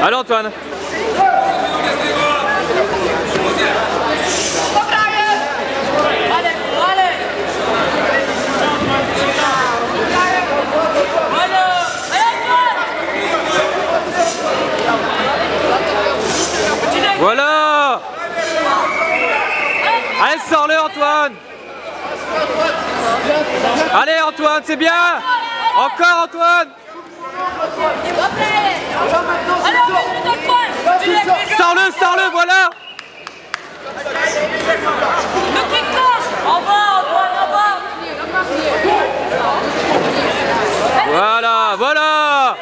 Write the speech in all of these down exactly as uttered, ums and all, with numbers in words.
Allez Antoine. Voilà. Allez, sors-le Antoine. Allez Antoine, c'est bien. Encore Antoine. Sors-le, sors-le, voilà. Le pied gauche. En bas Antoine, en bas. Voilà, voilà.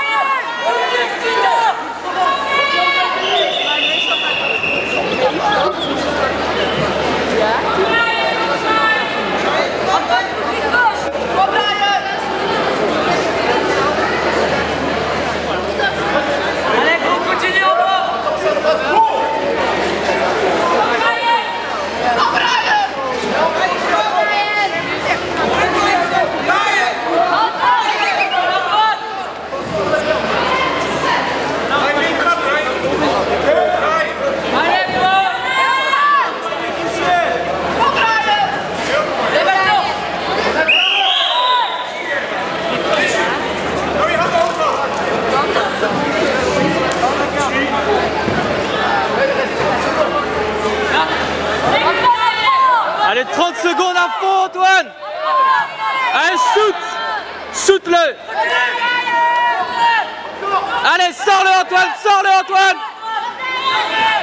Allez, trente secondes à fond, Antoine. Allez, shoot. Shoot-le. Allez, sors-le, Antoine. Sors-le, Antoine.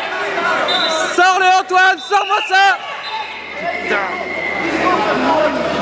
Sors-le, Antoine. Sors-moi ça. Putain.